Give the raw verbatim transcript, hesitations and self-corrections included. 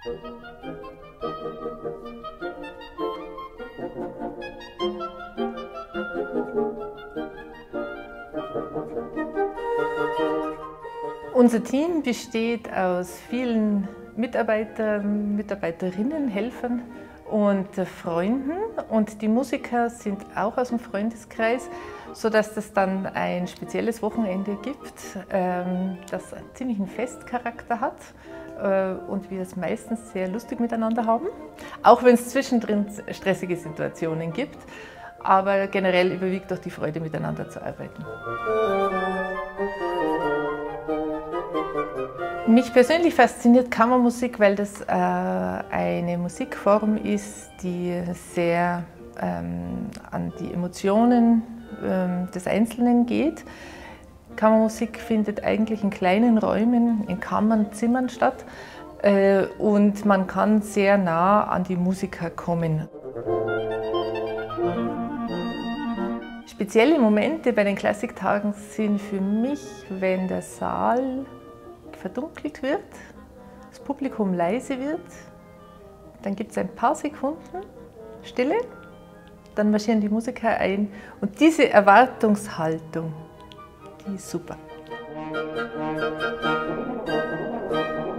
Unser Team besteht aus vielen Mitarbeitern, Mitarbeiterinnen, Helfern und Freunden, und die Musiker sind auch aus dem Freundeskreis, sodass es dann ein spezielles Wochenende gibt, das einen ziemlichen Festcharakter hat und wir es meistens sehr lustig miteinander haben, auch wenn es zwischendrin stressige Situationen gibt, aber generell überwiegt auch die Freude, miteinander zu arbeiten. Mich persönlich fasziniert Kammermusik, weil das äh, eine Musikform ist, die sehr ähm, an die Emotionen ähm, des Einzelnen geht. Kammermusik findet eigentlich in kleinen Räumen, in Kammern, Zimmern statt äh, und man kann sehr nah an die Musiker kommen. Spezielle Momente bei den Klassiktagen sind für mich, wenn der Saal verdunkelt wird, das Publikum leise wird, dann gibt es ein paar Sekunden Stille, dann marschieren die Musiker ein und diese Erwartungshaltung, die ist super.